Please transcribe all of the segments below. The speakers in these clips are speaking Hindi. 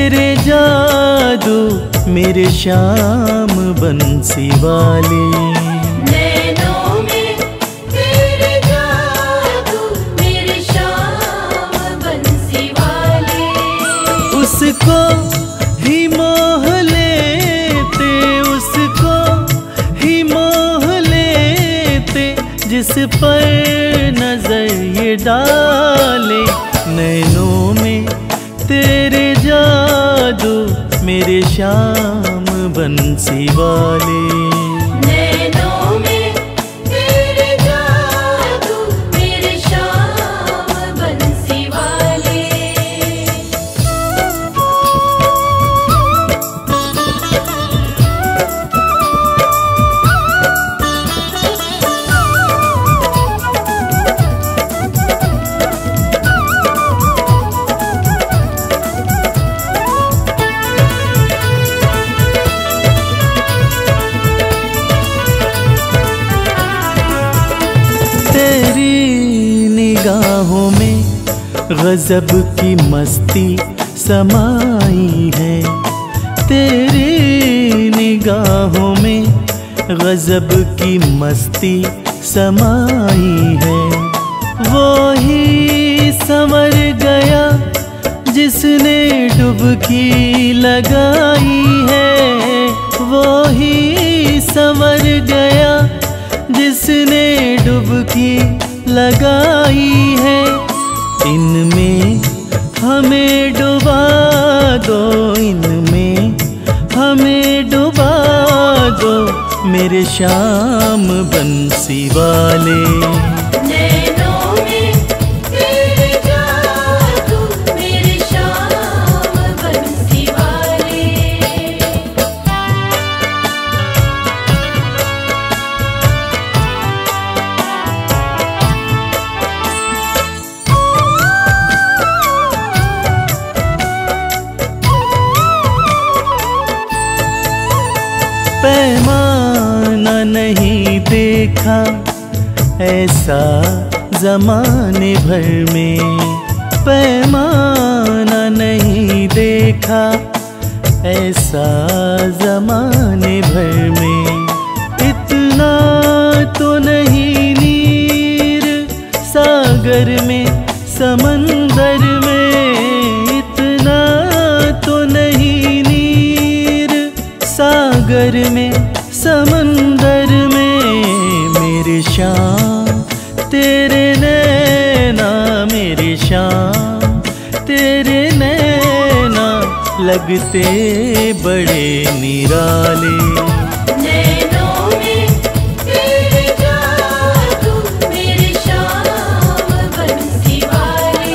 तेरे जादू मेरे श्याम बंसी वाले। नैनों में तेरे जादू मेरे श्याम बंसी वाले। उसको ही मोह लेते, उसको ही मोह लेते, जिस पर नजर ये डाले। नैनों में तेरे जादू मेरे श्याम बंसी वाले। नैनों में तेरे जादू मेरे श्याम बंसी वाले। निगाहों में गजब की मस्ती समाई है। तेरी निगाहों में गजब की मस्ती समाई है। वो ही संवर गया जिसने डुबकी लगाई है। वो ही संवर गया जिसने डुबकी लगाई है। इनमें हमें डुबा दो, इनमें हमें डुबा दो, मेरे श्याम बंसी वाले। नैनों में तेरे जादू मेरे श्याम बंसी वाले। पैमाना नहीं देखा ऐसा जमाने भर में। पैमाना नहीं देखा ऐसा जमाने भर में। इतना तो नहीं नीर सागर में समंदर में। इतना तो नहीं नीर सागर में समंदर में। मेरे श्याम तेरे नैना, मेरे श्याम तेरे नैना लगते बड़े निराले। नैनों में तेरे जादू मेरे श्याम बंसी वाले।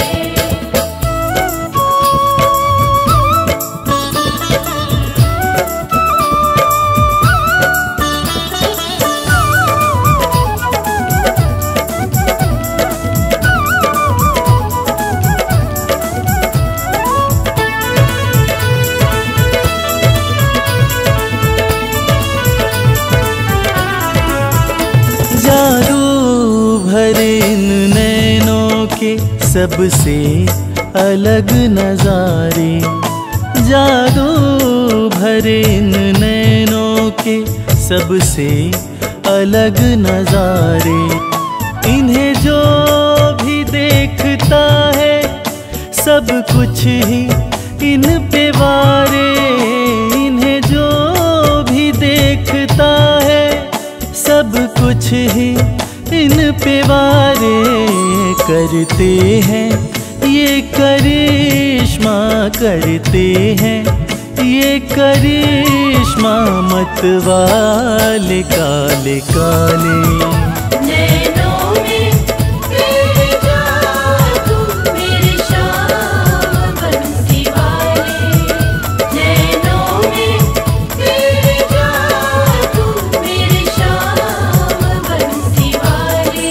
जादू भरे इन नैनों के सबसे अलग नजारे। जादू भरे इन नैनों के सबसे अलग नजारे। इन्हें जो भी देखता है सब कुछ ही इन पे वारे। इन्हें जो भी देखता है सब कुछ ही इन पे वारे। करते हैं ये करिश्मा, करते हैं ये करिश्मा मत वाले काले काले। नैनों में तेरे जादू मेरे श्याम बंसी वाले। नैनों में तेरे जादू मेरे श्याम बंसी वाले।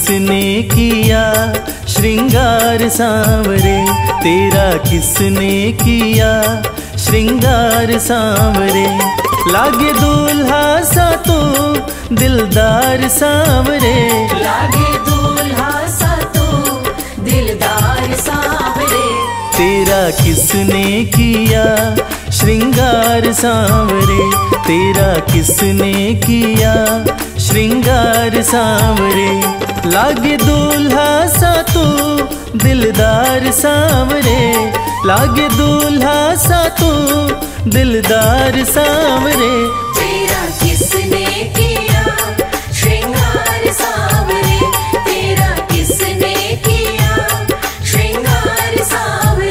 किसने किया श्रृंगार सांवरे, तेरा किसने किया श्रृंगार सांवरे। लागे दूल्हा सा तू दिलदार सांवरे, लागे दूल्हा सा तू दिलदार सांवरे। तेरा किसने किया श्रृंगार सांवरे, तेरा किसने किया श्रृंगार सांवरे। लागे दूल्हा सा तू दिलदार सांवरे, लागे दूल्हा सा तू दिलदार सांवरे। तेरा किसने किया श्रृंगार सांवरे, तेरा किसने किया श्रृंगार सांवरे।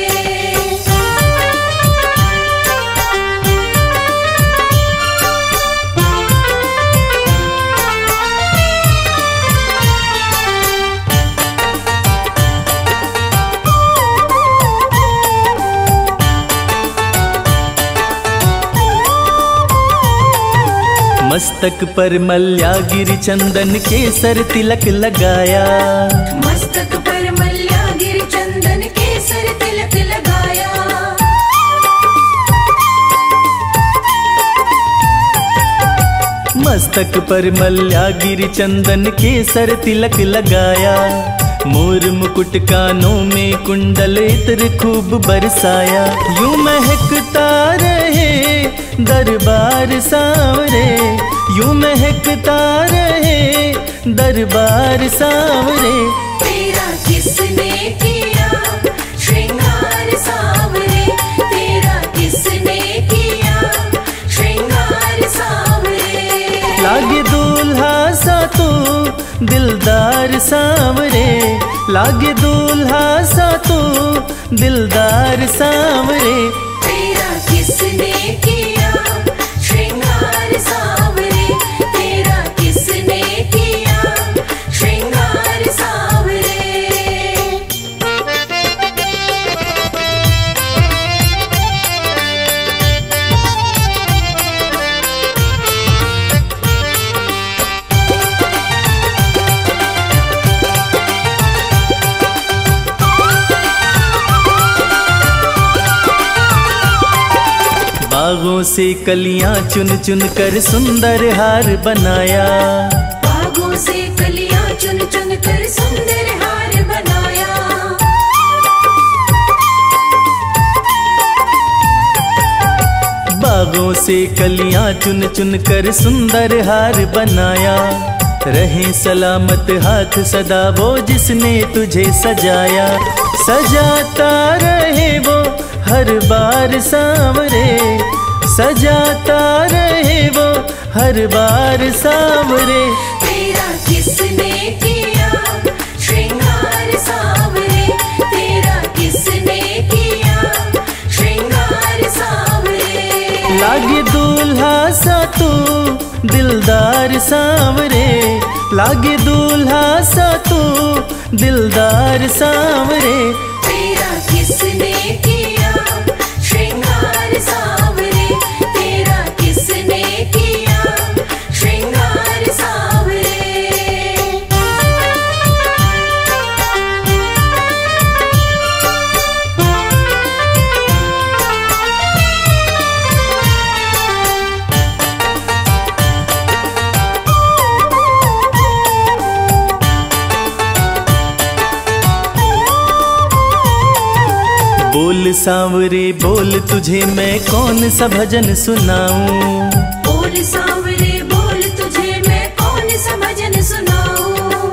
मस्तक पर मल्यागिरी चंदन केसर तिलक लगाया, मस्तक पर मल्यागिरी चंदन केसर तिलक लगाया। मस्तक पर मल्यागिरी चंदन केसर तिलक लगाया। मोर मुकुट कानों में कुंडल इत्र खूब बरसाया। यूं महकता रहे दरबार सांवरे, यूं महकता रहे दरबार सांवरे। तेरा किसने किया श्रृंगार सांवरे, तेरा किसने किया श्रृंगार सांवरे। लागे दूल्हा सा तू दिलदार सांवरे, लागे दूल्हा सा तू दिलदार सांवरे। तेरा किसने किया श्रृंगार सांवरे, तेरा किसने किया श्रृंगार सांवरे। बागों से कलियां चुन चुन कर सुंदर हार बनाया, बागों से कलियां चुन चुन कर सुंदर हार बनाया। बागों से कलियां चुन चुन कर सुंदर हार बनाया। रहे सलामत हाथ सदा वो जिसने तुझे सजाया, सजाता रहे वो हर बार सांवरे, सजाता रहे वो हर बार सांवरे। तेरा किसने किया श्रृंगार सांवरे, तेरा किसने किया श्रृंगार सांवरे। लागे दूल्हा सा तू दिलदार सांवरे, लागे दूल्हा सा तू दिलदार सांवरे। तेरा किसने किया श्रृंगार सांवरे, तेरा किसने किया श्रृंगार सांवरे। बोल सांवरे बोल तुझे मैं कौन सा भजन सुनाऊं, बोल सांवरे बोल तुझे मैं कौन सा भजन सुनाऊं।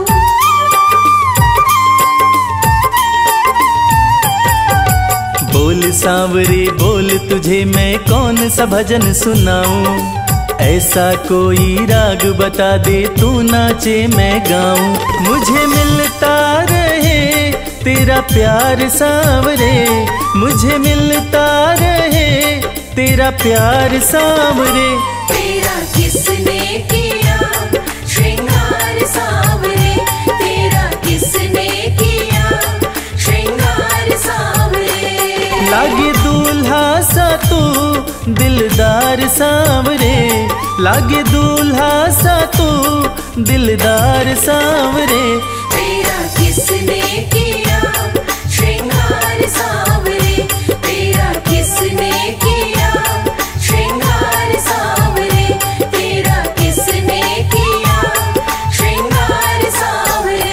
बोल सांवरे बोल तुझे मैं कौन सा भजन सुनाऊं। ऐसा कोई राग बता दे तू नाचे मैं गाऊं। मुझे मिलता रहे तेरा प्यार सांवरे, मुझे मिलता रहे तेरा प्यार सांवरे। तेरा किसने किया श्रृंगार सांवरे, तेरा किसने किया श्रृंगार सांवरे। लागे दूल्हा सा तू दिलदार सांवरे, लागे दूल्हा सा तू दिलदार सांवरे। तेरा किसने किया श्रृंगार सांवरे, तेरा किसने किया श्रृंगार सांवरे, तेरा किसने किया श्रृंगार सांवरे।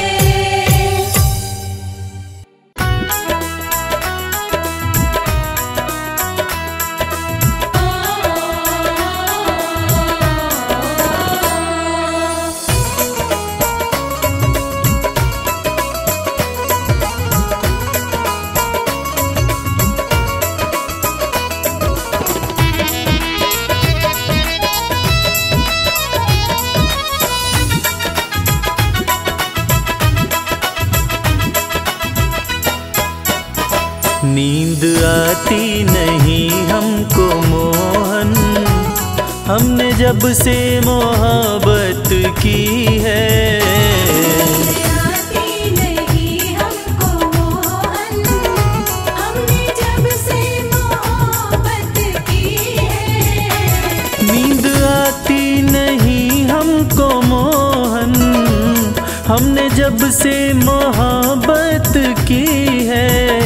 नींद आती नहीं हमको मोहन, हमने जब से मोहब्बत की है। आती नहीं हमको मोहन, हमने जब से मोहब्बत की है। नींद आती नहीं हमको मोहन, हमने जब से मोहब्बत की है।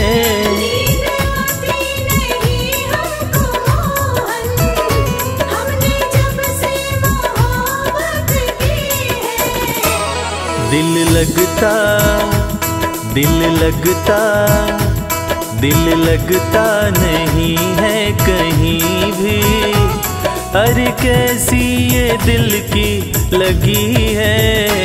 दिल लगता, दिल लगता, दिल लगता नहीं है कहीं भी। अरे कैसी ये दिल की लगी है।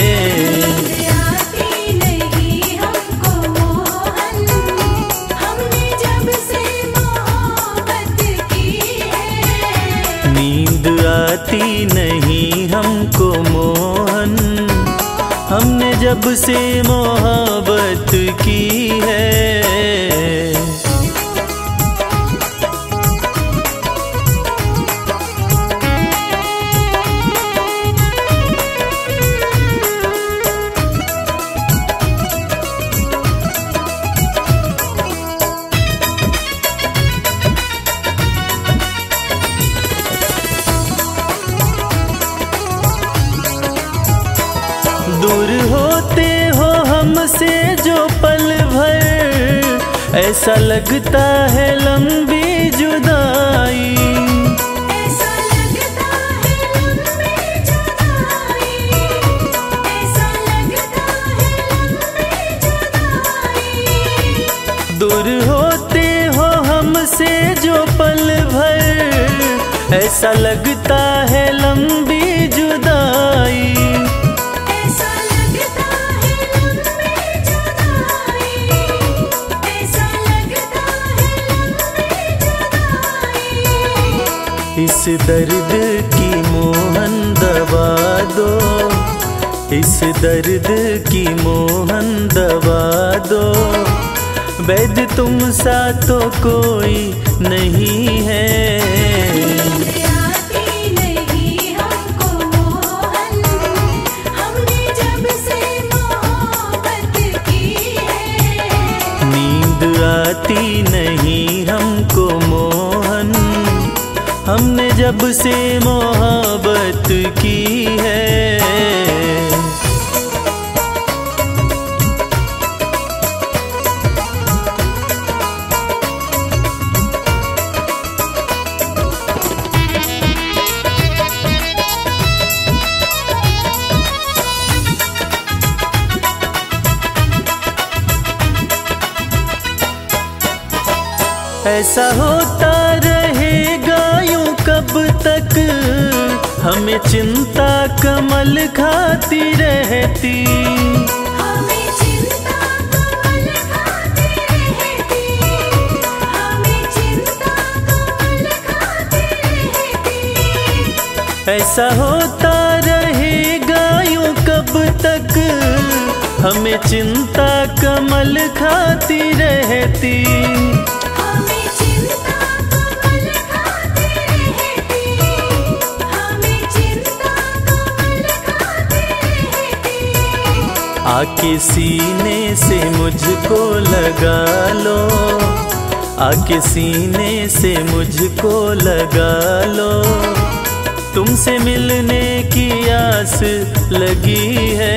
आती नहीं हमको मोहन, हमने जब से मोहब्बत की है। नींद आती नहीं हमको मोहन, हमने जब से मोहब्बत की है। दूर होते हो हमसे जो पल भर, ऐसा लगता है लंबी जुदाई। ऐसा लगता है लंबी जुदाई, ऐसा लगता है लंबी जुदाई। दूर होते हो हमसे जो पल भर, ऐसा लगता है लंबी जुदाई। इस दर्द की मोहन दवा दो, इस दर्द की मोहन दवा दो। वैद्य तुम सा तो कोई नहीं है। आती नहीं हमको मोहन, हमने जब से मोहब्बत की है। नींद आती नहीं हमको मोहन, हमने जब से मोहब्बत की है। ऐसा होता रहेगा यूं कब तक, हमें चिंता कमल खाती रहती। हमें चिंता कमल खाती रहती, हमें चिंता कमल खाती रहती। ऐसा होता रहेगा यूं कब तक, हमें चिंता कमल खाती रहती। आके सीने से मुझको लगा लो, आके सीने से मुझको लगा लो। तुमसे मिलने की आस लगी है।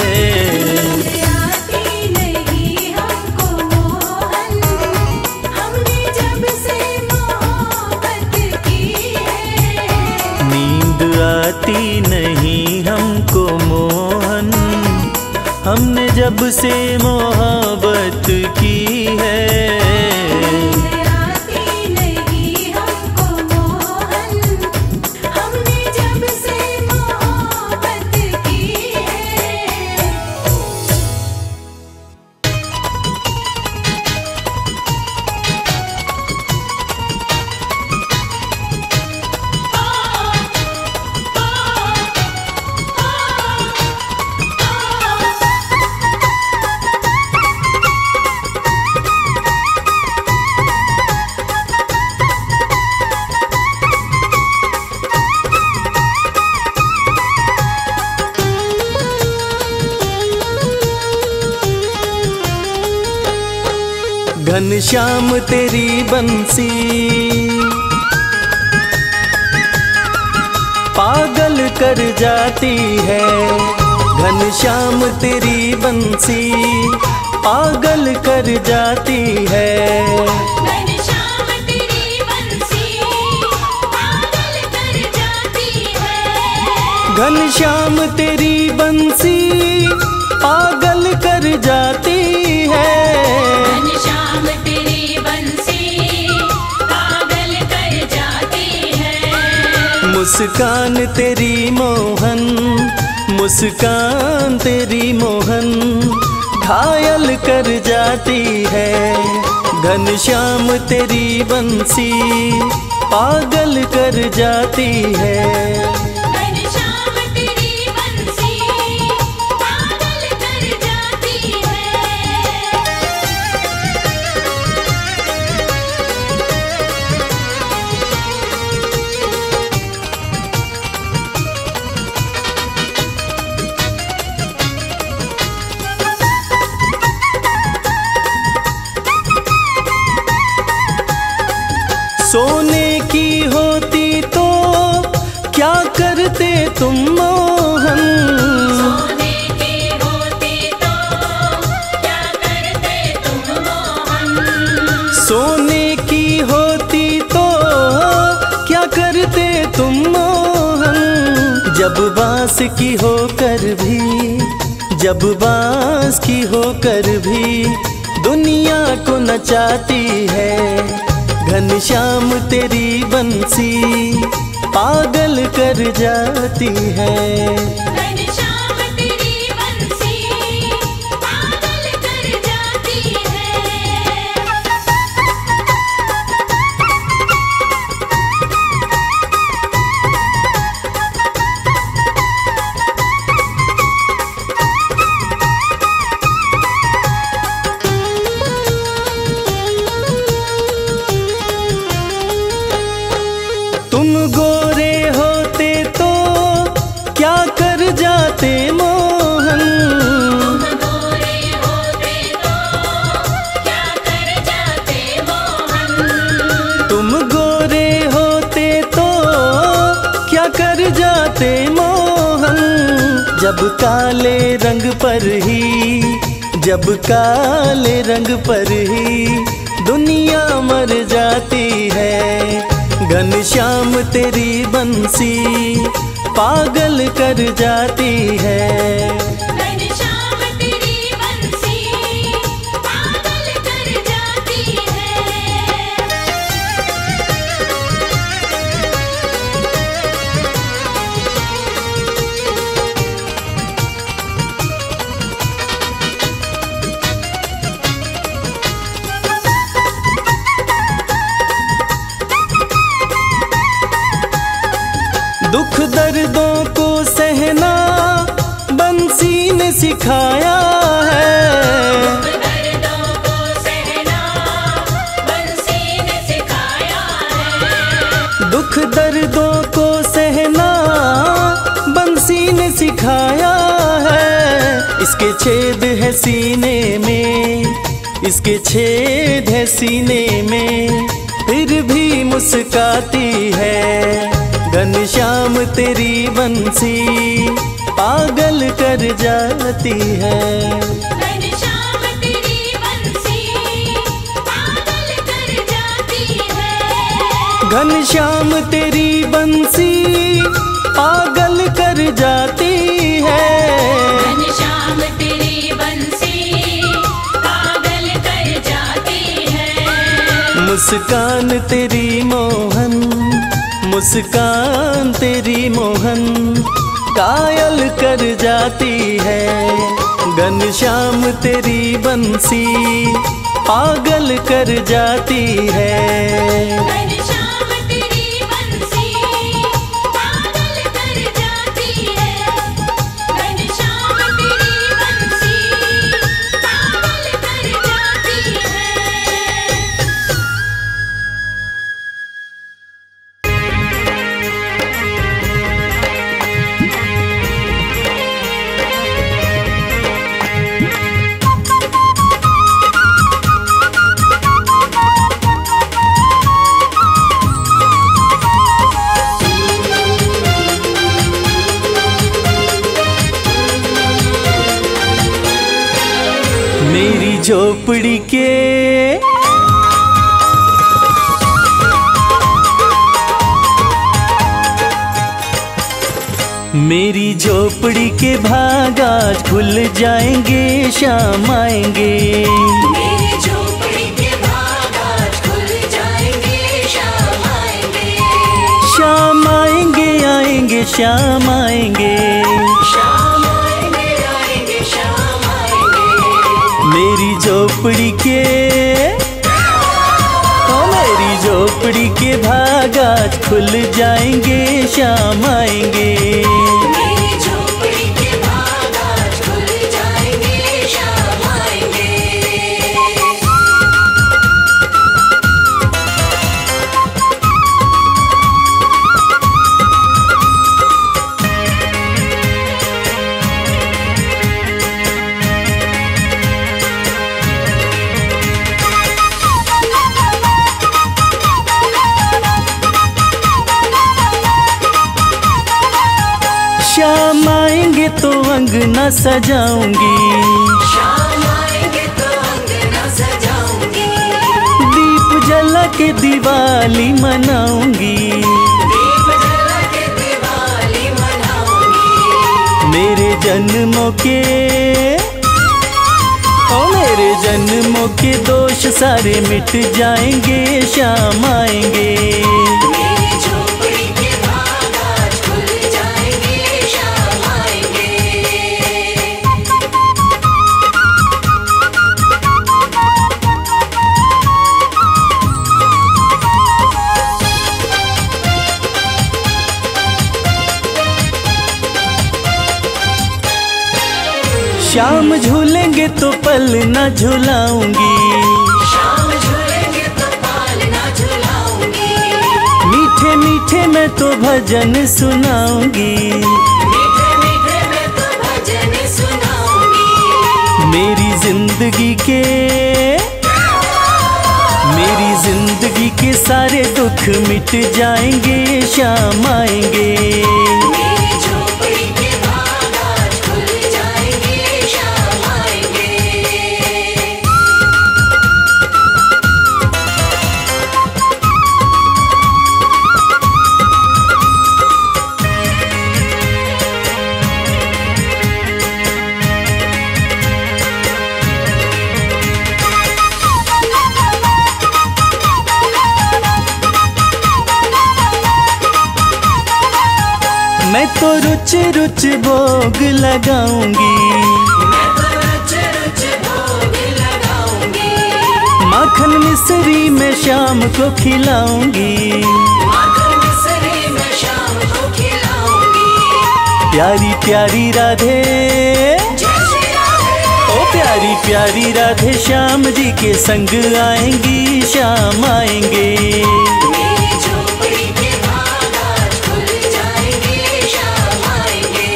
आती नहीं हमको मोहन, हमने जब से मोहब्बत की है। नींद आती नहीं हमको मोहन, हमने जब से मोहब्बत की है। घनश्याम तेरी बंसी पागल कर जाती है। घनश्याम तेरी बंसी पागल कर जाती है। घनश्याम तेरी बंसी पागल कर जाती है। घनश्याम तेरी बंसी पागल कर जाती है। घनश्याम तेरी बंसी पागल कर जाती है। मुस्कान तेरी मोहन, मुस्कान तेरी मोहन घायल कर जाती है। घनश्याम तेरी बंसी पागल कर जाती है। घनश्याम तेरी बंसी पागल कर जाती है। सोने की होती तो क्या करते तुम मोहन। सोने की होती तो क्या करते तुम मोहन। सोने की होती तो क्या करते तुम मोहन। जब बांस की होकर भी, जब बांस की होकर भी दुनिया को नचाती है। घनश्याम तेरी बंसी पागल कर जाती है। घनश्याम तेरी बंसी पागल कर जाती है। तुम गोरे होते तो क्या कर जाते मोहन। तुम गोरे होते तो क्या कर जाते मोहन। तुम गोरे होते तो क्या कर जाते मोहन। जब काले रंग पर ही, जब काले रंग पर ही दुनिया मर जाती है। घनश्याम तेरी बंसी पागल कर जाती है। घनश्याम तेरी बंसी पागल कर जाती है। दुख दर्दों को सहना बंसी ने सिखाया है। दर्दों को सहना बंसी ने सिखाया है। दुख दर्दों को सहना बंसी ने सिखाया है। इसके छेद है सीने में, इसके छेद है सीने में, फिर भी मुस्काती है। घनश्याम तेरी बंसी पागल कर जाती है। घनश्याम तेरी बंसी पागल कर जाती है। घनश्याम तेरी बंसी पागल कर जाती है। घनश्याम तेरी बंसी पागल कर जाती है। मुस्कान तेरी मोहन, मुस्कान तेरी मोहन कायल कर जाती है। घनश्याम तेरी बंसी पागल कर जाती है। घनश्याम तेरी बंसी पागल कर जाती है। घनश्याम तेरी बंसी पागल कर जाती है। मेरी झोपड़ी के मेरी झोपड़ी के भाग आज खुल जाएंगे, शाम आएंगे। मेरी झोपड़ी के भाग आज खुल जाएंगे, शाम आएंगे। शाम आएंगे, आएंगे शाम आएंगे। शाम आएंगे, आएंगे शाम आएंगे। मेरी झोपड़ी के ओ मेरी झोपड़ी के भाग आज खुल जाएंगे, शाम आएंगे। मेरी झोपड़ी के भाग आज खुल जाएंगे, शाम आएंगे। शाम आएंगे तो अंगना सजाऊंगी, शाम आएंगे तो अंगना सजाऊंगी। दीप जला के दिवाली मनाऊंगी। दीप जला के दिवाली मनाऊंगी। मेरे जन्मों के ओ मेरे जन्मों के दोष सारे मिट जाएंगे, शाम आएंगे। मेरी झोपड़ी के भाग आज खुल जाएंगे, शाम आएंगे। शाम झूलेंगे तो पल न झुलाऊंगी। शाम झूलेंगे तो पाल ना झुलाऊंगी। मीठे मीठे मैं तो भजन सुनाऊंगी। मीठे मीठे मैं तो भजन सुनाऊंगी। मेरी जिंदगी के सारे दुख मिट जाएंगे, शाम आएंगे। मेरी झोपड़ी के भाग आज खुल जाएंगे, शाम आएंगे। मैं तो रुच रुच भोग लगाऊंगी। मैं तो रुच रुच भोग लगाऊंगी। माखन मिश्री में शाम को खिलाऊंगी। माखन मिश्री में शाम को खिलाऊंगी। प्यारी प्यारी राधे जय श्री राधे। ओ प्यारी प्यारी राधे श्याम जी के संग आएंगी, शाम आएंगे। मेरी झोपड़ी के भाग आज खुल जाएंगे, शाम आएंगे।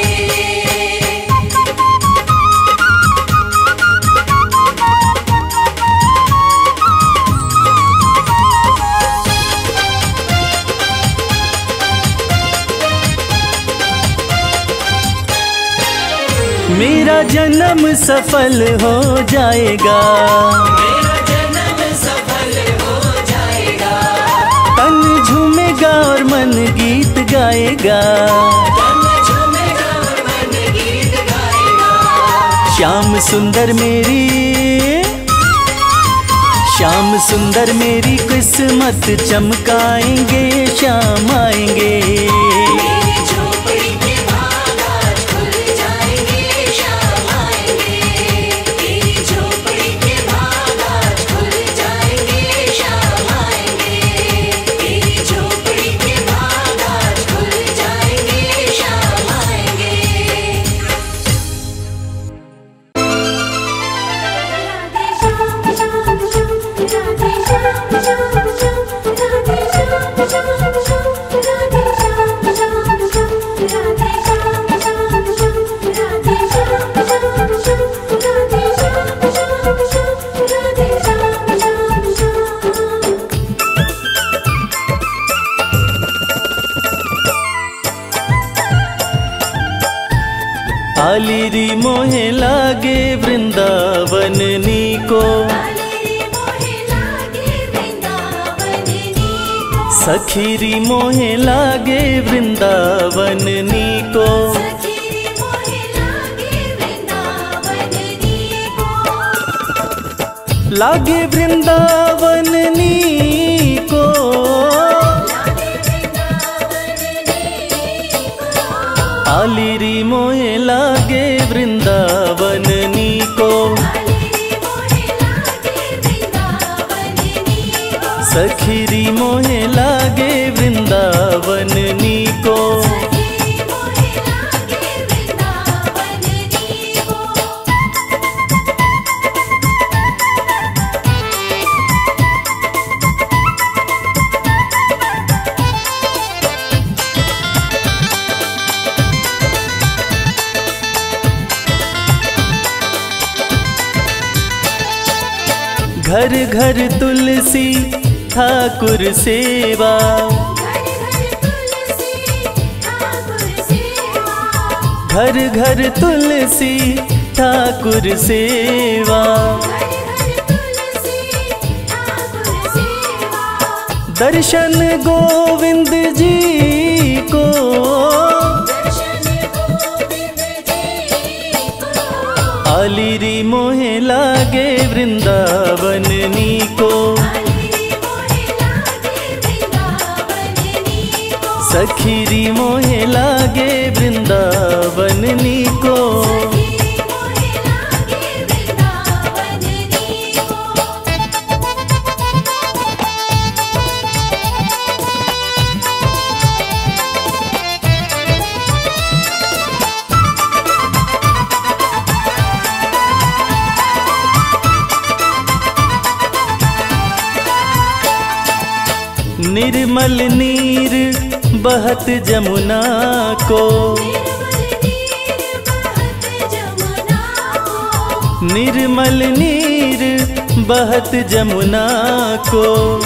मेरा जन्म सफल हो जाएगा, मेरा जन्म सफल हो जाएगा। तन झूमेगा और मन गीत गाएगा, तन झूमेगा और मन गीत गाएगा। श्याम सुंदर मेरी, श्याम सुंदर मेरी किस्मत चमकाएंगे, श्याम आएंगे। मेरी झोपड़ी के भाग आज खुल जाएंगे, श्याम आएंगे। मेरी झोपड़ी के भाग आज खुल जाएंगे, श्याम आएंगे। मेरी झोपड़ी के भाग आज खुल जाएंगे, श्याम आएंगे। आलिरी मोहे लागे वृंदावन नीको, सखीरी मोहे लागे वृंदावन नीको। लागे वृंदावन नीको, आलिरी मोहे लागे वृंदावन नीको। सखीरी मोहे लागे वृंदावन नीको। घर घर तुलसी ठाकुर सेवा, घर घर तुलसी ठाकुर सेवा। दर्शन गोविंद जी को, आलिरी मोहे लागे वृंदावन नीको। सखीरी मोहे लागे वृंदावन नीको। निर्मल नीर बहत जमुना को, निर्मल नीर बहत जमुना को।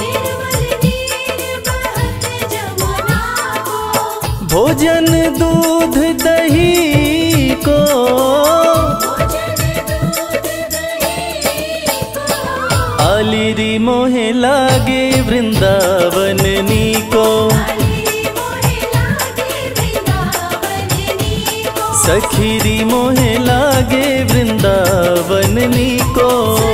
भोजन दूध दही को, आलिरी मोहे लागे वृंदावन नीको। सखीरी मोहे लागे वृंदावन नीको।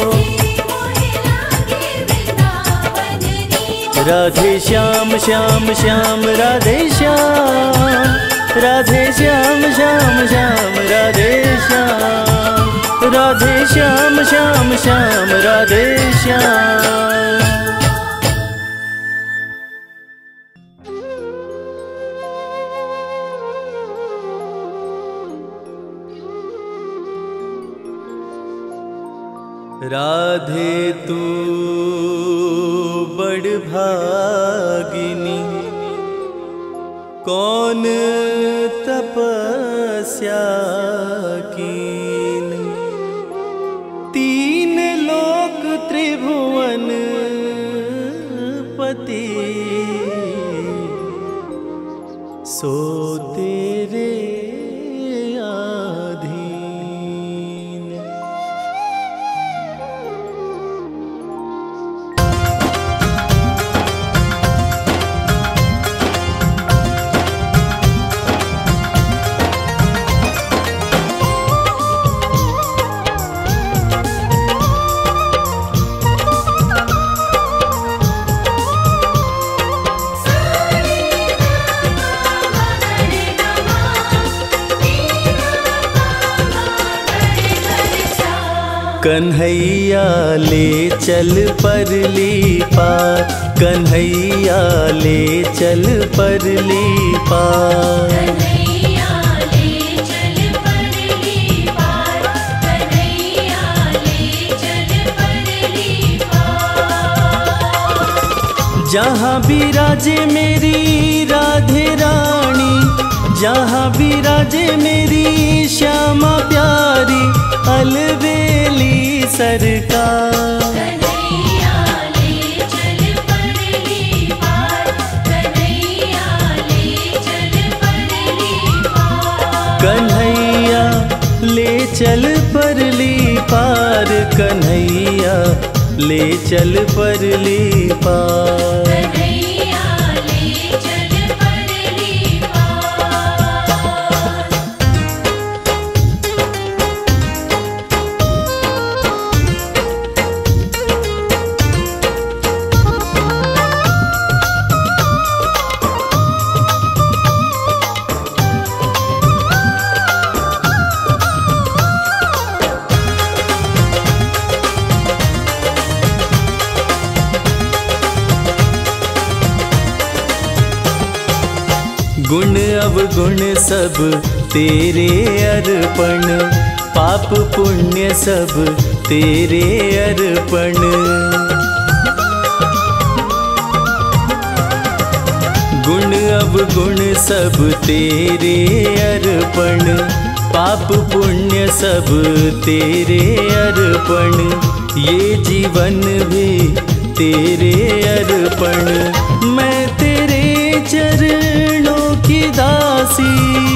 राधे श्याम श्याम श्याम राधे श्याम, राधे श्याम श्याम श्याम राधे श्याम, राधे श्याम श्याम श्याम राधे श्याम। राधे तू बड़ भागिनी, कौन तपस्या कीन। तीन लोक त्रिभुवन पति, सो तेरे आधीन। कन्हैया ले चल परली पार, कन्हैया ले चल परली पार। कन्हैया ले चल परली पार, कन्हैया ले चल परली पार। जहाँ विराजे मेरी राधे रानी, जहाँ विराजे मेरी श्यामा प्यारी, अलबेली सरकार। कन्हैया ले चल परली पार, कन्हैया ले चल परली पार। कन्हैया ले चल परली पार, कन्हैया ले चल परली पार। कन्हैया ले चल परली पार। गुण अवगुण सब तेरे अर्पण, पाप पुण्य सब तेरे अर्पण। गुण अवगुण सब तेरे अर्पण, पाप पुण्य सब तेरे अर्पण। ये जीवन भी तेरे अर्पण, मैं तेरे चरणों की दासी,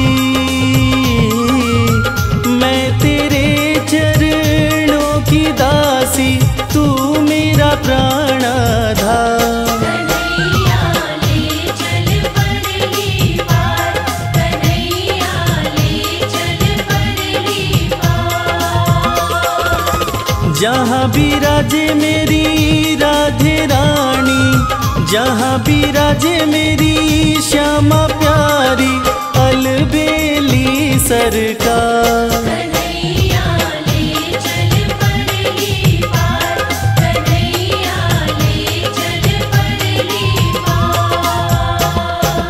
मैं तेरे चरणों की दासी, तू मेरा प्राणाधार। कन्हैया ले चल परली पार, कन्हैया ले चल परली पार। जहाँ विराजे मेरी राधे रानी, जहाँ विराजे मेरी श्यामा प्यारी, अलबेली सरकार। कन्हैया ले चल परली पार, कन्हैया ले चल परली पार।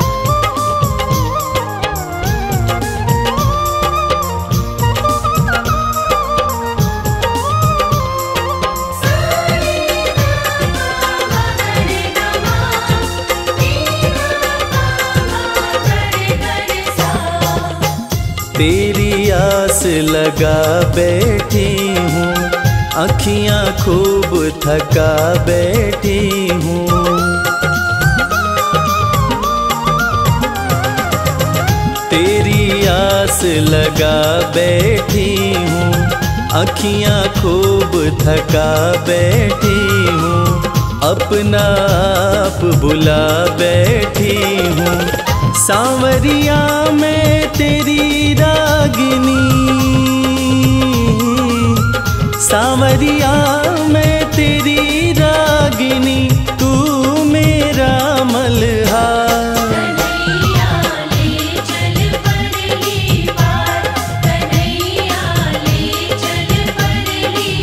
तेरी आस लगा बैठी हूँ, अखियाँ खूब थका बैठी हूँ। तेरी आस लगा बैठी हूँ, अखियाँ खूब थका बैठी हूँ। अपना आप बुला बैठी हूँ, सांवरिया मैं तेरी रागिनी, सांवरिया मैं तेरी रागिनी, तू मेरा मल्हार। कन्हैया ले चल परली पार, कन्हैया ले चल परली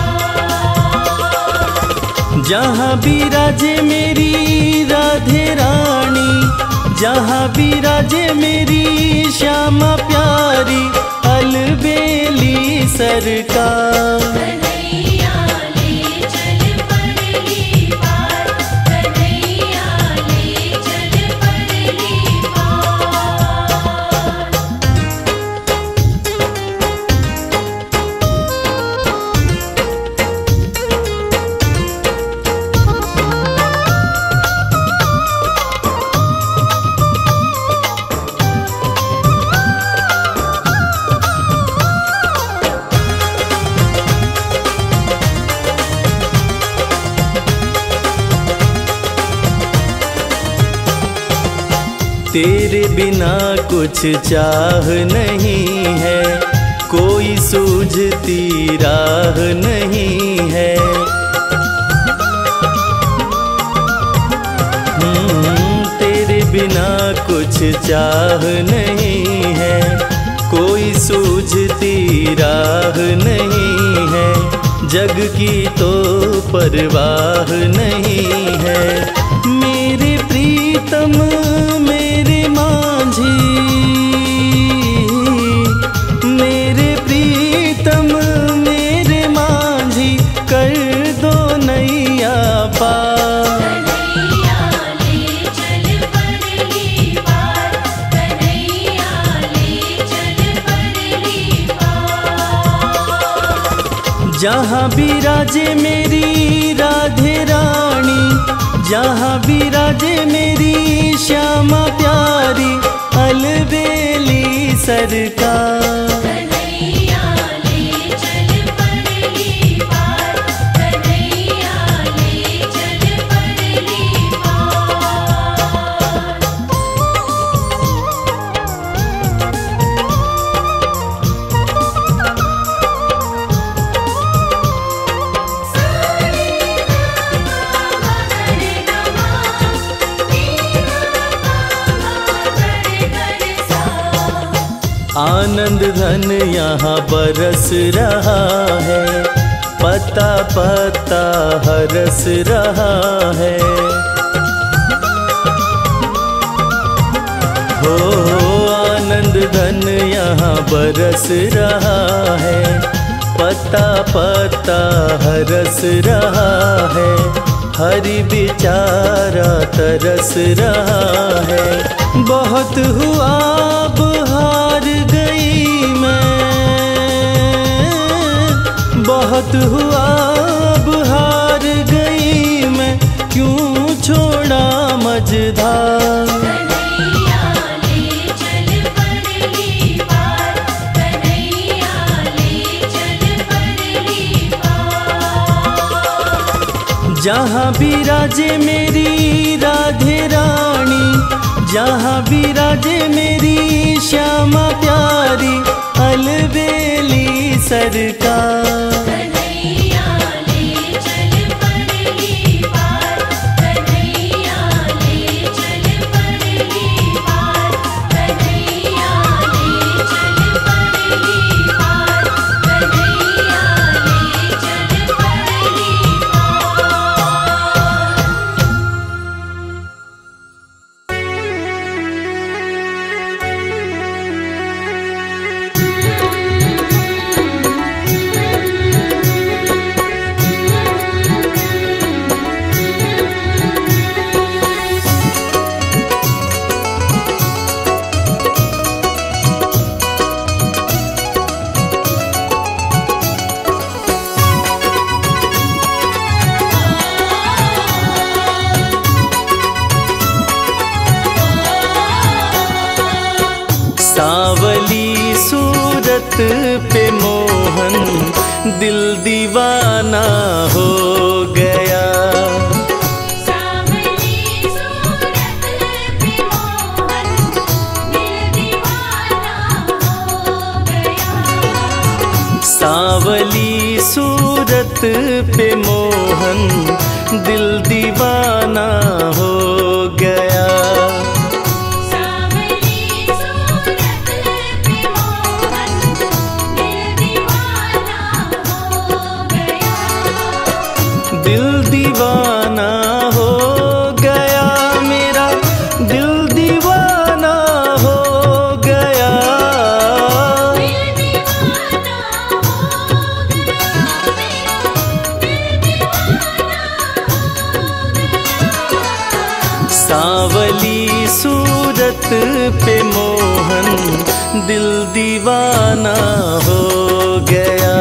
पार। जहाँ विराजे मेरी राधे रानी, जहाँ विराजे मेरी श्यामा प्यारी, अलबेली सरकार। कन्हैया ले चल परली पार, कन्हैया ले चल परली पार। तेरे बिना कुछ चाह नहीं है, कोई सूझती राह नहीं है। तेरे बिना कुछ चाह नहीं है, कोई सूझती राह नहीं है, जग की तो परवाह नहीं है। मेरे प्रीतम मेरे माझी, मेरे प्रीतम मेरे माझी, कर दो नैया पार। कन्हैया ले चल परली पार, कन्हैया ले चल परली पार। जहाँ विराजे मेरी राधे रानी, जहाँ विराजे मेरी श्यामा प्यारी, अलबेली सरकार। कन्हैया ले चल परली पार, कन्हैया ले चल परली पार। आनंद धन यहाँ बरस रहा है, पता पता हरस रहा है। हो आनंद धन यहाँ बरस रहा है, पता पता हरस रहा है। हरि बेचारा तरस रहा है। बहुत हुआ अब हार गई मैं, बहुत हुआ अब हार गई मैं, क्यों छोड़ा मझधार। कन्हैया ले चल परली पार, कन्हैया ले चल परली पार। जहाँ विराजे मेरी राधे रानी, जहाँ विराजे मेरी श्यामा प्यारी, अलबेली सरकार। कन्हैया ले चल परली पार, कन्हैया ले चल परली पार, कन्हैया ले चल परली पार, कन्हैया ले चल परली पार। सांवली सूरत पे मोहन, दिल दीवाना हो गया। सांवली सूरत पे मोहन, दिल दीवाना हो गया। सांवली सूरत पे मोहन, दिल दीवाना हो गया। सांवली सूरत पे मोहन, दिल दीवाना हो गया। दिल दीवाना हो गया मेरा, दिल दीवाना हो गया। दिल दीवाना हो गया मेरा, दिल दीवाना हो गया। सांवली सूरत पे मोहन, दिल दीवाना हो गया।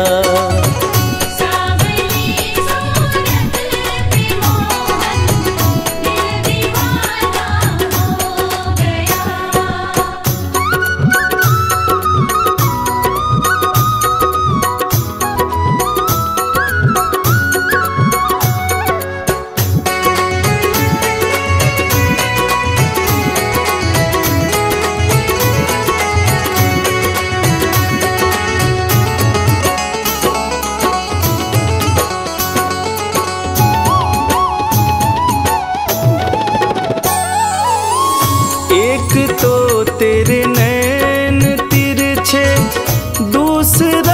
सांवली सूरत पे मोहन, दिल दीवाना हो गया। एक तो तेरे नैन तिरछे, दूसरा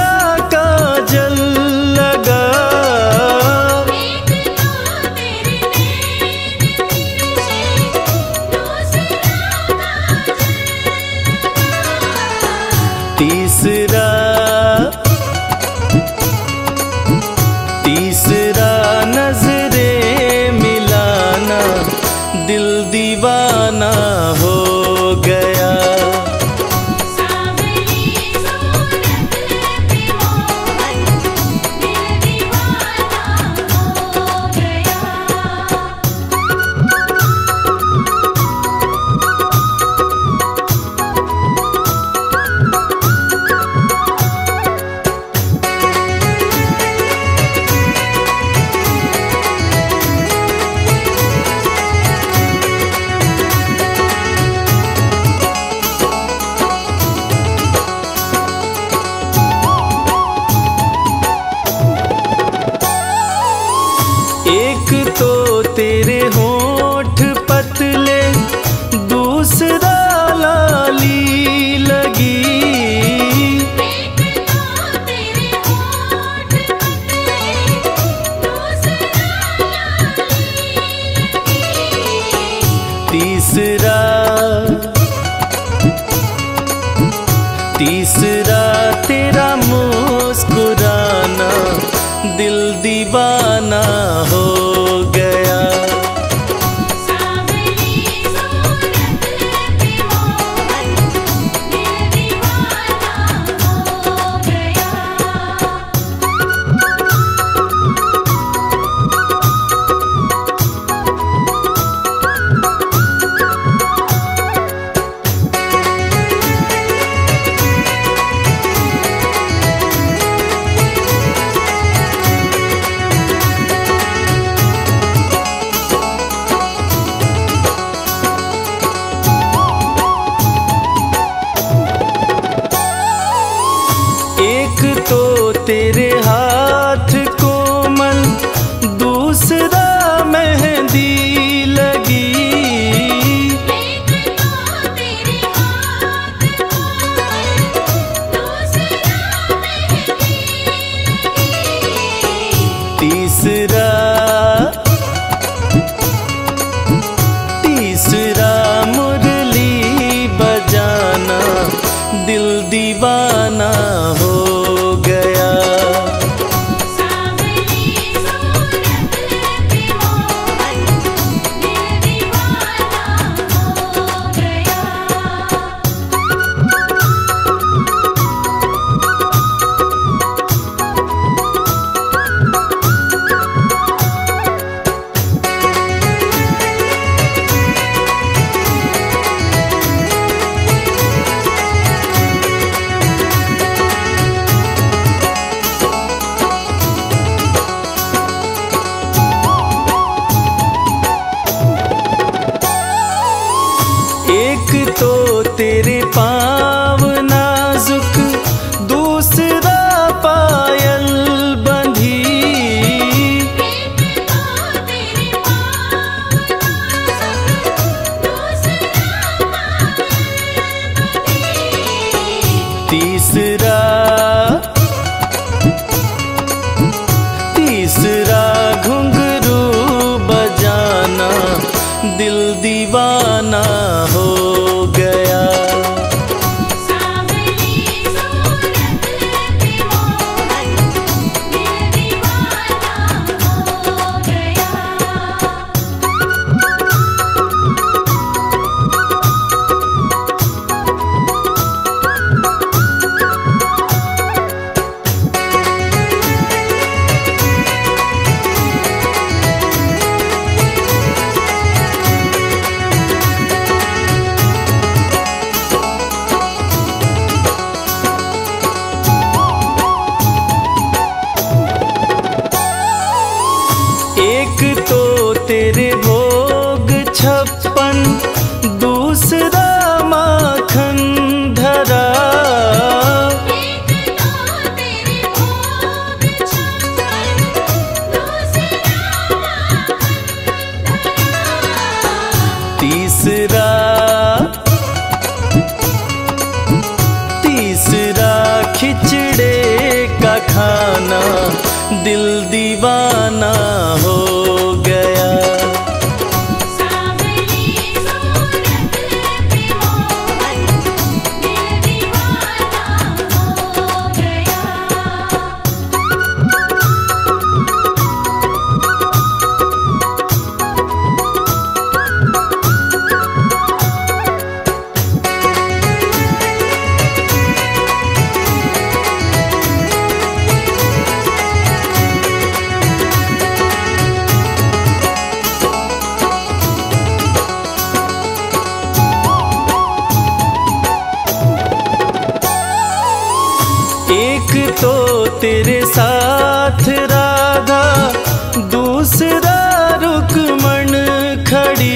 तेरे होंठ पतले, दूसरा लाली लगी। तीसरा तेरा मुस्कुराना, दिल दीवाना हो गया। एक तो तेरे हाथ कोमल, दूसरा मेहंदी लगी। तीसरा मुरली बजाना, दिल दीवाना हो गया। एक तो तेरे पाँव नाजुक, दूसरा पायल बंधी। तीसरा घुंघरू बजाना, दिल दीवाना हो गया। एक तो तेरे भोग 56, दूसरा माखन धरा। तीसरा खिचड़े का खाना, दिल दीवाना हो गया। एक तो तेरे साथ राधा, दूसरा रुक्मण खड़ी।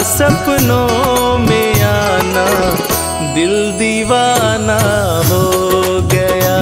सपनों में आना, दिल दीवाना हो गया।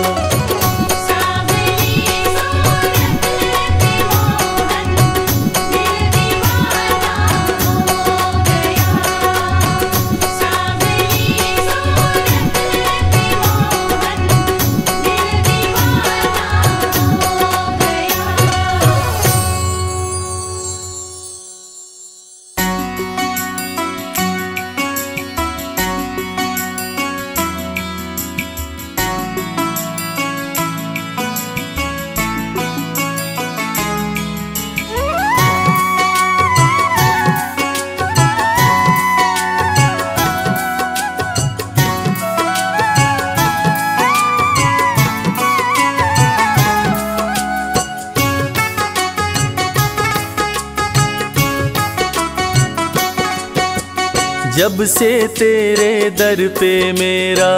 जब से तेरे दर पे मेरा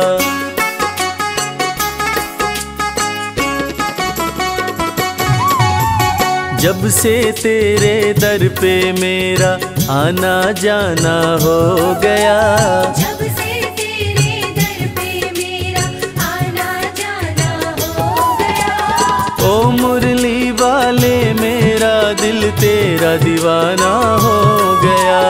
जब से तेरे दर पे मेरा आना जाना हो गया। जब से तेरे दर पे मेरा आना जाना हो गया। ओ मुरली वाले मेरा दिल तेरा दीवाना हो गया।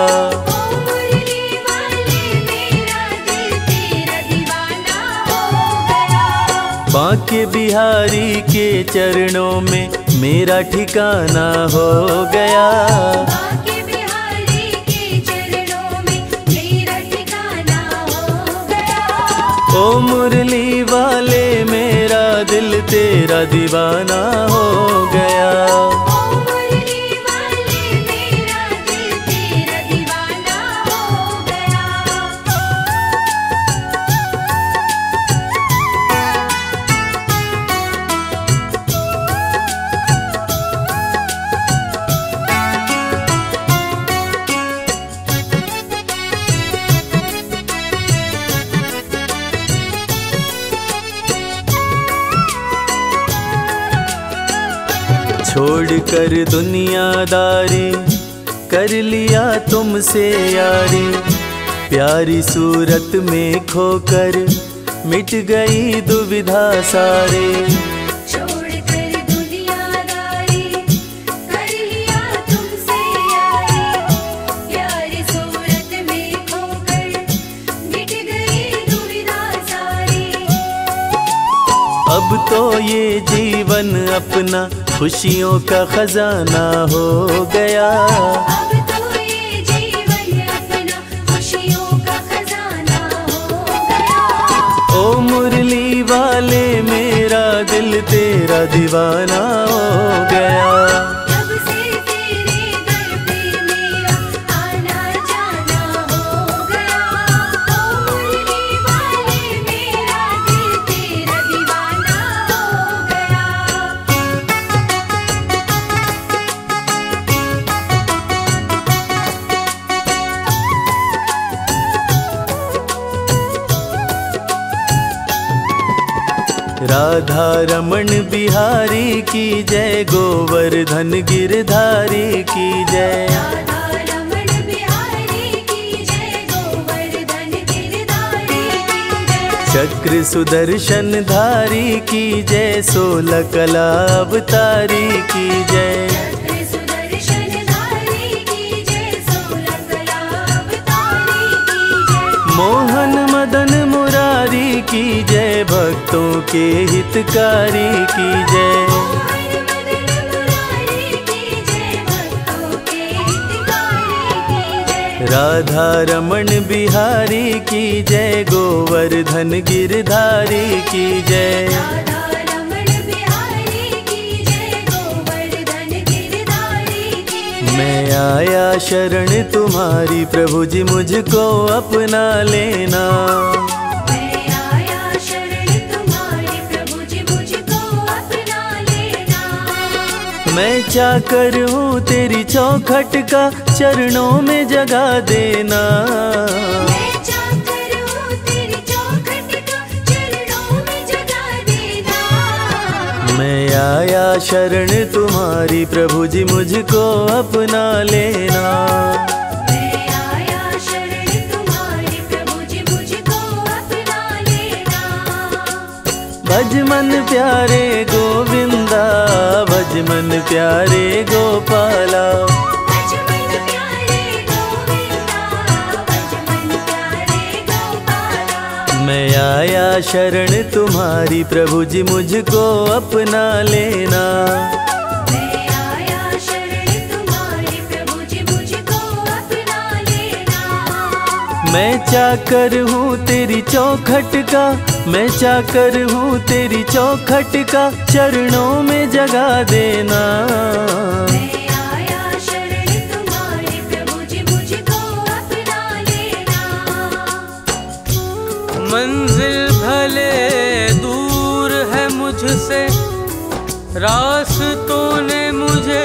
बांके बिहारी के चरणों में मेरा ठिकाना हो गया। बांके बिहारी के चरणों में मेरा ठिकाना हो गया। ओ मुरली वाले मेरा दिल तेरा दीवाना हो गया। छोड़कर दुनियादारी कर लिया तुमसे यारी, प्यारी सूरत में खोकर मिट गई दुविधा सारे। छोड़कर दुनियादारी कर लिया तुमसे यारी, प्यारी सूरत में खोकर मिट गई दुविधा सारी। अब तो ये जीवन अपना खुशियों का खजाना हो गया। अब तो ये जीवन अपना खुशियों का खजाना हो गया। ओ मुरली वाले मेरा दिल तेरा दीवाना हो गया। जब से तेरे दर पे मेरा आना जाना हो गया। ओ मुरली वाले मेरा दिल तेरा दीवाना हो गया। राधा रमण बिहारी की जय, गोवर्धन गिरधारी की जय। राधा रमण बिहारी की जय, गोवर्धन गिरधारी की जय। चक्र सुदर्शन धारी की जय, 16 कला अवतारी की जय। चक्र सुदर्शन धारी की जय, 16 कला अवतारी की जय। मोहन मदन मुरारी की जय, भक्तों के हितकारी की जय। मोहन मदन मुरारी की जय, भक्तों के हितकारी की जय। राधा रमण बिहारी की जय, गोवर्धन गिरधारी की जय। राधा रमण बिहारी की जय, गोवर्धन गिरधारी की जय। मैं आया शरण तुम्हारी, प्रभु जी मुझको अपना लेना। मैं आया शरण तुम्हारी, प्रभु जी मुझको अपना लेना। मैं चाकर हूँ तेरी चौखट का, चरणों में जगा देना। मैं चाकर हूँ तेरी चौखट का, चरणों में जगा देना। मैं आया शरण तुम्हारी, प्रभु जी मुझको अपना लेना। मैं भज मन प्यारे गोविंदा, भज मन प्यारे गोपाला। भज मन प्यारे गोविंदा, भज मन प्यारे गोपाला। मैं आया शरण तुम्हारी प्रभु जी, मुझको अपना लेना। मैं आया शरण तुम्हारी प्रभु जी, मुझको अपना लेना। मैं चाकर हूँ तेरी चौखट का, मैं चाकर हूँ तेरी चौखट का, चरणों में जगा देना। मैं आया शरण तुम्हारी प्रभु जी, मुझको अपना लेना। मंजिल भले दूर है मुझसे, रास्तों ने मुझे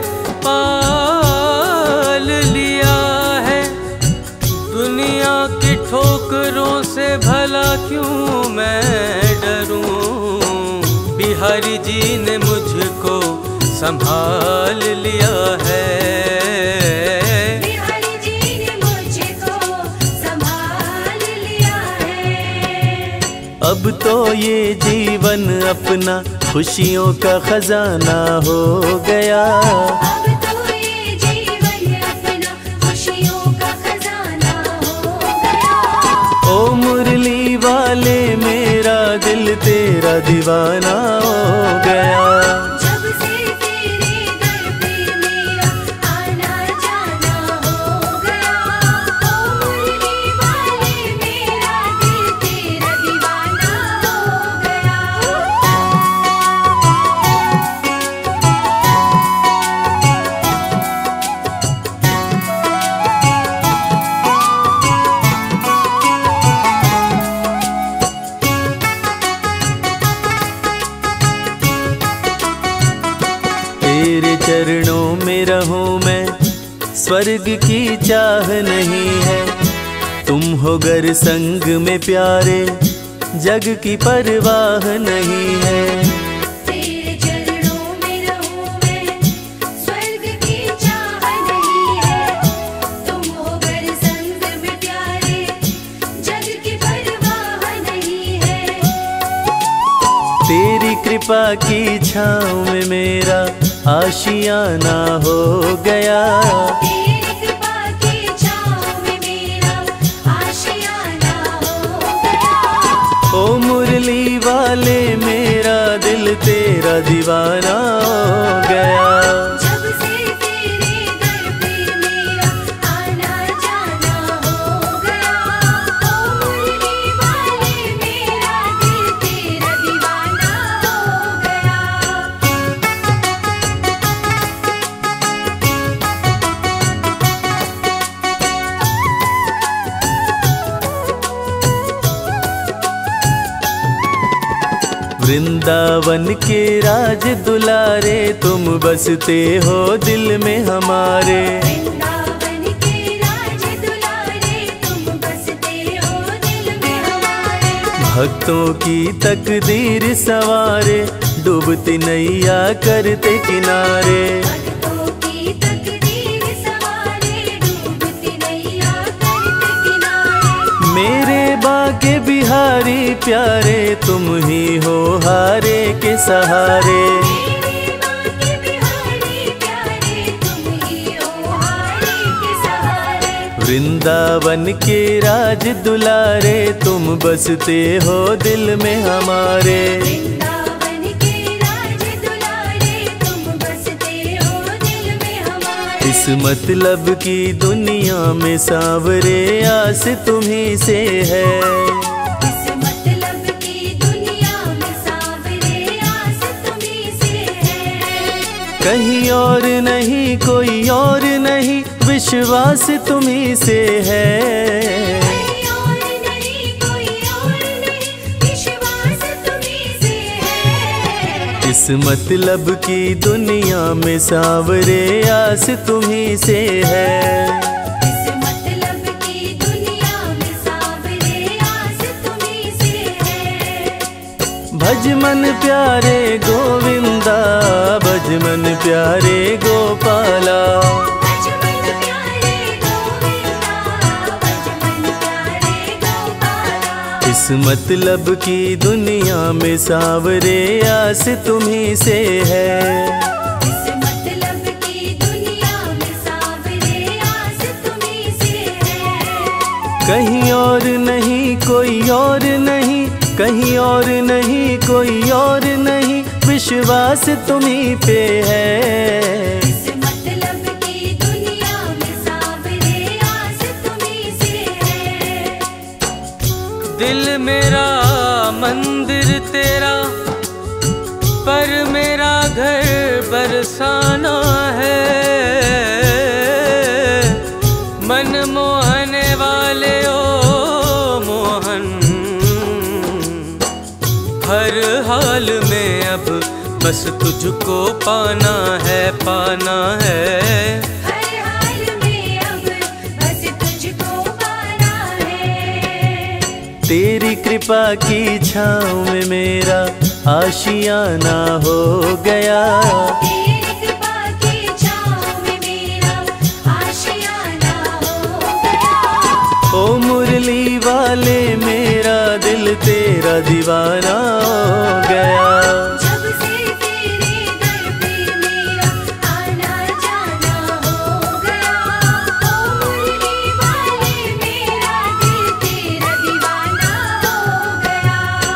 पाल लिया है। दुनिया की ठोकरों से भला क्यों मैं डरूं, बिहारी जी ने मुझको संभाल लिया है। बिहारी जी ने मुझको संभाल लिया है। अब तो ये जीवन अपना खुशियों का खजाना हो गया। अब तो ये जीवन अपना खुशियों का खजाना हो गया। ओ मुरली वाले मेरा दिल तेरा दीवाना हो गया। जब से तेरे दर पे मेरा आना जाना हो गया। ओ मुरली वाले मेरा दिल तेरा दीवाना हो गया। तेरे चरणों में रहूं मैं, स्वर्ग की चाह नहीं है। तुम हो गर संग में प्यारे, जग की परवाह नहीं है। तेरे चरणों में रहूं मैं, स्वर्ग की चाह नहीं है। तुम हो गर संग में प्यारे, जग की परवाह नहीं है। तेरी कृपा की छाँव में मेरा आशियाना हो गया। तेरी कृपा की छाँव में मेरा आशियाना हो गया। ओ मुरली वाले मेरा दिल तेरा दीवाना हो गया। जब से तेरे दर पे मेरा आना जाना हो गया। ओ मुरली वाले मेरा दिल तेरा दीवाना हो गया। वृंदावन के राज दुलारे, तुम बसते हो दिल में हमारे। वृंदावन के राज दुलारे, तुम बसते हो दिल में हमारे। भक्तों की तकदीर सवारे, डूबती नैया करते किनारे। भक्तों की तकदीर सवारे, डूबती नैया करते किनारे। मेरे बाके बिहारी प्यारे, तुम ही हो हारे के सहारे। मेरे बाके बिहारी प्यारे, तुम ही हो हारे के सहारे। वृंदावन के राज दुलारे, तुम बसते हो दिल में हमारे। वृंदावन के राज दुलारे, तुम बसते हो दिल में हमारे। इस मतलब की दुनिया में सांवरे, आस तुम्ही से है। इस मतलब की दुनिया में सांवरे, आस तुम्ही से है। कहीं और नहीं कोई और नहीं, विश्वास तुम्ही से है। कोई और नहीं, कोई और नहीं, विश्वास तुम्ही से है। इस मतलब की दुनिया में सांवरे, आस तुम्ही से है। इस मतलब की दुनिया में सांवरे, आस तुम्ही से है। भज मन प्यारे गोविंदा, भज मन प्यारे गोपाला। भज मन प्यारे गोविंदा, भज मन प्यारे गोपाला। इस मतलब की दुनिया में सावरे आस तुम्ही से है। इस मतलब की दुनिया में सावरे आस तुम्ही से है। कहीं और नहीं कोई और नहीं, कहीं और नहीं कोई और नहीं, विश्वास तुम्ही पे है। इस मतलब की दुनिया में सावरे आस तुम्ही से है। दिल मेरा मंदिर तेरा, पर मेरा घर बरसाना है। मन मोहने वाले ओ मोहन, हर हाल में अब बस तुझको पाना है, पाना है। हर हाल में अब बस तुझको पाना है। तेरी कृपा की छाँव में मेरा आशियाना हो गया। तेरी कृपा की छाँव में मेरा आशियाना हो गया। ओ मुरली वाले मेरा दिल तेरा दीवाना हो गया। जब से तेरे दर पे मेरा आना जाना हो गया। ओ मुरली वाले मेरा दिल तेरा दीवाना हो गया।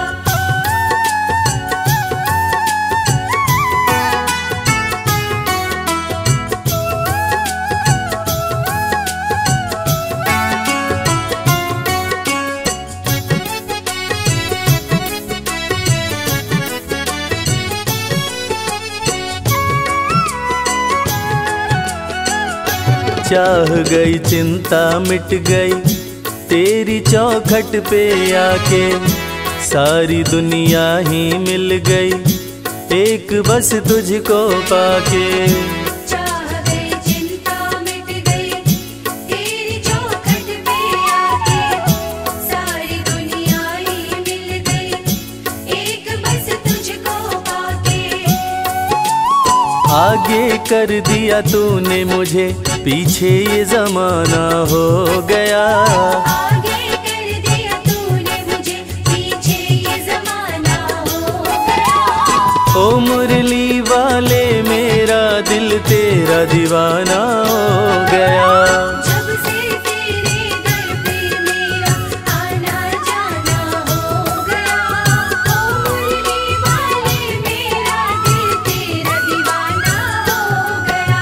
चाह गई चिंता मिट गई तेरी चौखट पे आके। सारी दुनिया ही मिल गई एक बस तुझको पाके। चाह गई चिंता मिट गई तेरी चौखट पे आके। सारी दुनिया ही मिल गई एक बस तुझको पाके। आगे कर दिया तूने मुझे, पीछे ये जमाना हो गया। आगे कर दिया तूने मुझे, पीछे ये जमाना हो गया। ओ मुरली वाले मेरा दिल तेरा दीवाना हो गया। जब से तेरे दर पे मेरा आना जाना हो गया। ओ मुरली वाले मेरा दिल तेरा दीवाना हो गया।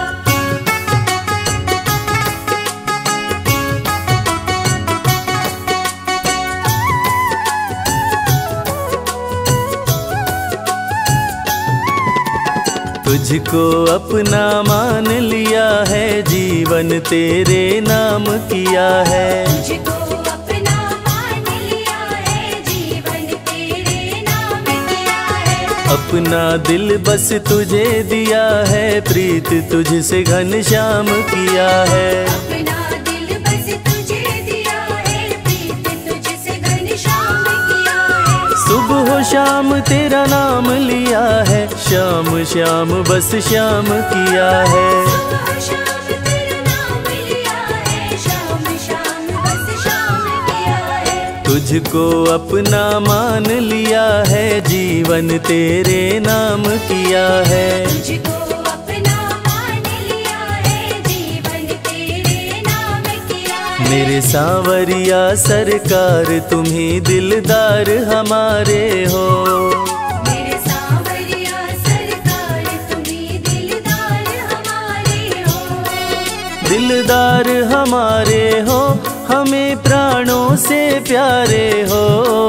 तुझको अपना मान लिया है, जीवन तेरे नाम किया है। तुझको अपना मान लिया है, जीवन तेरे नाम किया है। अपना दिल बस तुझे दिया है, प्रीत तुझसे घनश्याम किया है। अपना दिल बस तुझे दिया है, प्रीत तुझसे घनश्याम किया है। सुबह हो शाम तेरा नाम लिया है, श्याम श्याम बस श्याम किया है। सुबह शाम तेरा नाम लिया है, शाम शाम बस शाम किया है। तुझको अपना मान लिया है, जीवन तेरे नाम किया है। तुझको अपना मान लिया है, जीवन तेरे नाम किया है। मेरे सांवरिया सरकार तुम्ही दिलदार हमारे हो। मेरे सांवरिया सरकार तुम्ही दिलदार हमारे हो। दिलदार हमारे हो, हमें प्राणों से प्यारे हो।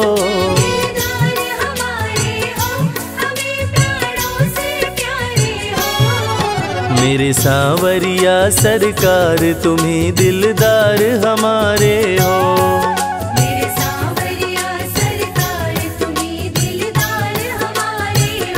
दिलदार हमारे हो, हमें प्राणों से प्यारे हो। मेरे सांवरिया सरकार तुम्ही दिलदार हमारे हो। मेरे सांवरिया सरकार तुम्ही दिलदार हमारे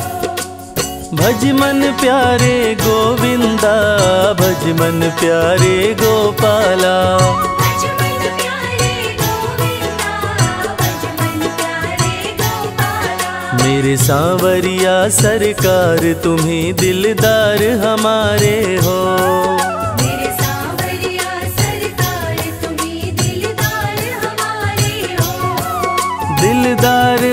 हो। भज मन प्यारे गोविंदा, भज मन प्यारे गोपाला। भज मन प्यारे गोविंदा, भज मन प्यारे गोपाला। मेरे सांवरिया सरकार तुम्ही दिलदार हमारे हो। मेरे सांवरिया सरकार तुम्ही दिलदार हमारे हो।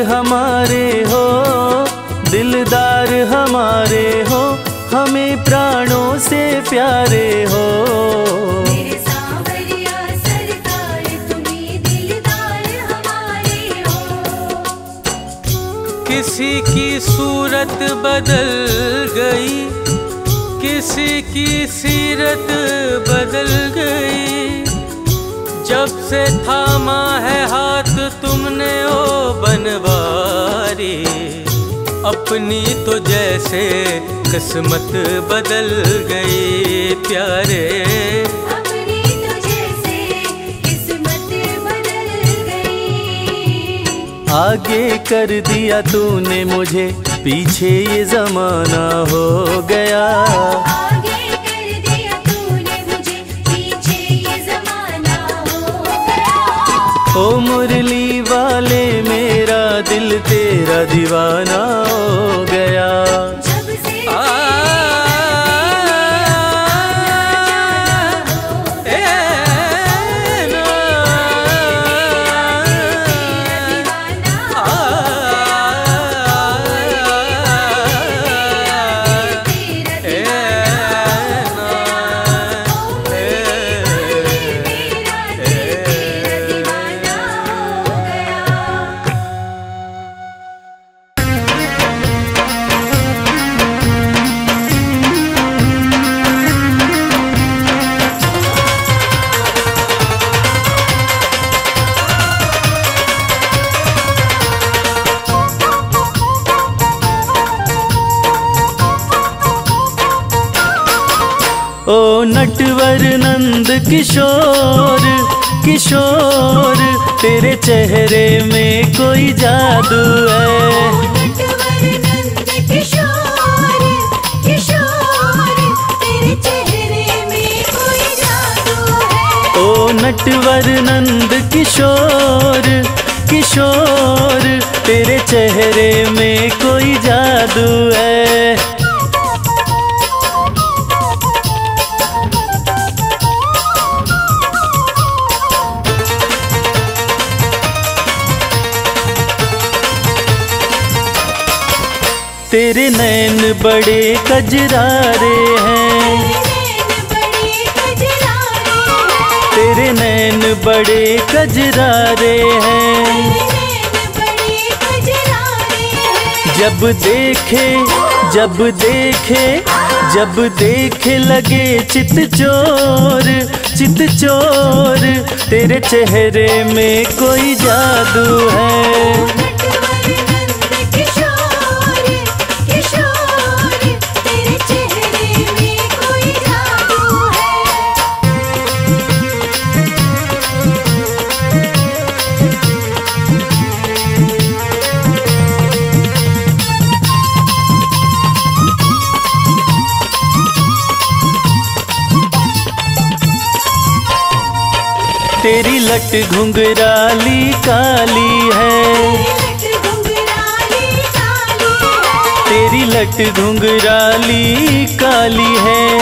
हमारे हो, दिलदार हमारे हो, हमें प्राणों से प्यारे हो। मेरे सांवरिया सरकार तुम्ही दिलदार हमारे हो। किसी की सूरत बदल गई, किसी की सीरत बदल गई, जब से थामा है हाथ तुमने ओ बनवारी। अपनी तो जैसे किस्मत बदल गई प्यारे, अपनी तो जैसे किस्मत बदल गई। आगे कर दिया तूने मुझे, पीछे ये जमाना हो गया। आगे कर दिया तूने मुझे, पीछे ये जमाना हो गया। ओ मुरली वाले मेरा दिल तेरा दीवाना हो गया। जब से ओ नटवर नंद किशोर किशोर, तेरे चेहरे में कोई जादू है। नटवर नंद किशोर किशोर, तेरे चेहरे में कोई जादू है। ओ नटवर नंद किशोर किशोर, तेरे चेहरे में कोई जादू है। तेरे नैन बड़े कजरारे हैं, तेरे नैन बड़े कजरारे हैं। जब देखे जब देखे जब देखे लगे चित चोर चित चोर, तेरे चेहरे में कोई जादू है। तेरी लट घुंघराली काली है, तेरी लट घुंघराली काली है।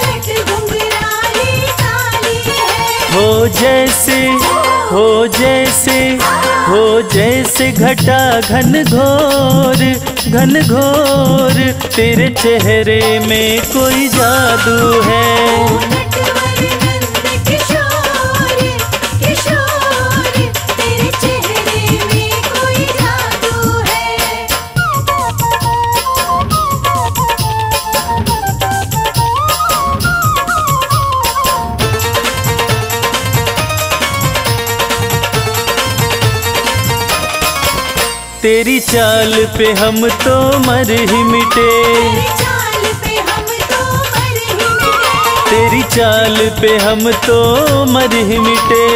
हो जैसे हो जैसे हो जैसे घटा घन घोर घन घोर, तेरे चेहरे में कोई जादू है। तेरी चाल पे हम तो मर ही मिटे, तेरी चाल पे हम तो मर ही मिटे।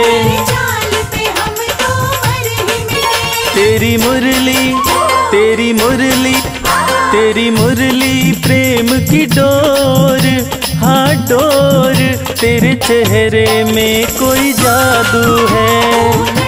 तेरी मुरली तेरी मुरली तेरी मुरली प्रेम की डोर, हाँ डोर, तेरे चेहरे में कोई जादू है।